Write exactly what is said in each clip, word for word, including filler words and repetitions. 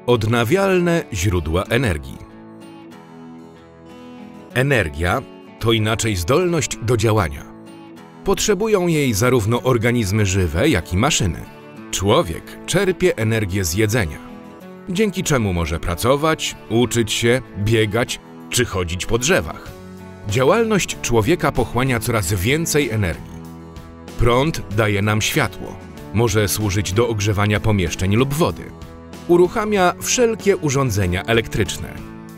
Odnawialne źródła energii. Energia to inaczej zdolność do działania. Potrzebują jej zarówno organizmy żywe, jak i maszyny. Człowiek czerpie energię z jedzenia, dzięki czemu może pracować, uczyć się, biegać czy chodzić po drzewach. Działalność człowieka pochłania coraz więcej energii. Prąd daje nam światło, może służyć do ogrzewania pomieszczeń lub wody. Uruchamia wszelkie urządzenia elektryczne.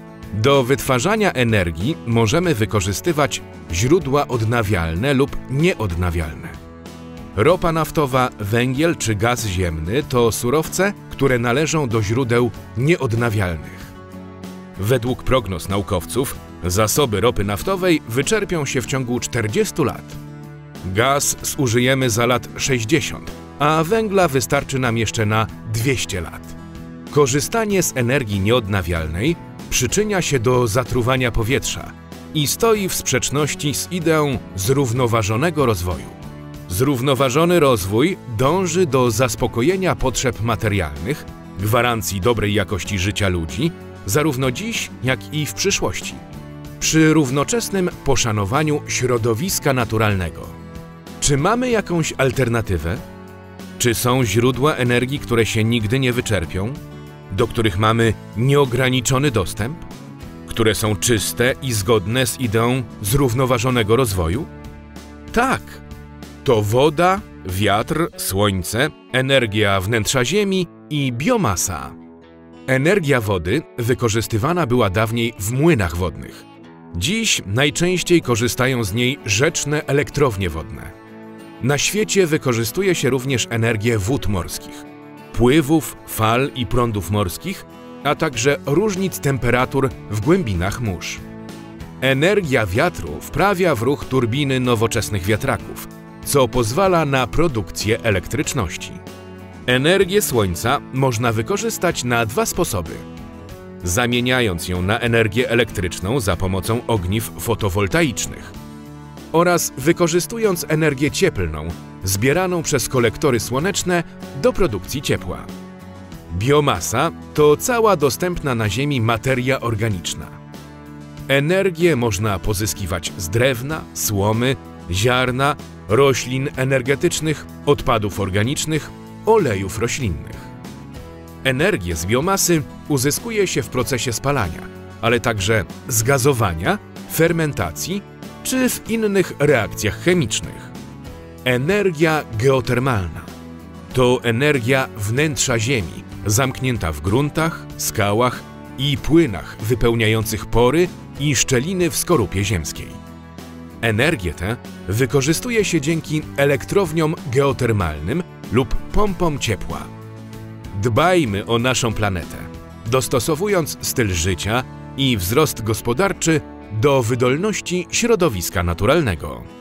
Do wytwarzania energii możemy wykorzystywać źródła odnawialne lub nieodnawialne. Ropa naftowa, węgiel czy gaz ziemny to surowce, które należą do źródeł nieodnawialnych. Według prognoz naukowców zasoby ropy naftowej wyczerpią się w ciągu czterdziestu lat. Gaz zużyjemy za lat sześćdziesiąt, a węgla wystarczy nam jeszcze na dwieście lat. Korzystanie z energii nieodnawialnej przyczynia się do zatruwania powietrza i stoi w sprzeczności z ideą zrównoważonego rozwoju. Zrównoważony rozwój dąży do zaspokojenia potrzeb materialnych, gwarancji dobrej jakości życia ludzi, zarówno dziś, jak i w przyszłości, przy równoczesnym poszanowaniu środowiska naturalnego. Czy mamy jakąś alternatywę? Czy są źródła energii, które się nigdy nie wyczerpią, do których mamy nieograniczony dostęp, które są czyste i zgodne z ideą zrównoważonego rozwoju? Tak, to woda, wiatr, słońce, energia wnętrza Ziemi i biomasa. Energia wody wykorzystywana była dawniej w młynach wodnych. Dziś najczęściej korzystają z niej rzeczne elektrownie wodne. Na świecie wykorzystuje się również energię wód morskich, pływów, fal i prądów morskich, a także różnic temperatur w głębinach mórz. Energia wiatru wprawia w ruch turbiny nowoczesnych wiatraków, co pozwala na produkcję elektryczności. Energię słońca można wykorzystać na dwa sposoby. Zamieniając ją na energię elektryczną za pomocą ogniw fotowoltaicznych oraz wykorzystując energię cieplną zbieraną przez kolektory słoneczne do produkcji ciepła. Biomasa to cała dostępna na Ziemi materia organiczna. Energię można pozyskiwać z drewna, słomy, ziarna, roślin energetycznych, odpadów organicznych, olejów roślinnych. Energię z biomasy uzyskuje się w procesie spalania, ale także zgazowania, fermentacji czy w innych reakcjach chemicznych. Energia geotermalna to energia wnętrza Ziemi, zamknięta w gruntach, skałach i płynach wypełniających pory i szczeliny w skorupie ziemskiej. Energię tę wykorzystuje się dzięki elektrowniom geotermalnym lub pompom ciepła. Dbajmy o naszą planetę, dostosowując styl życia i wzrost gospodarczy do wydolności środowiska naturalnego.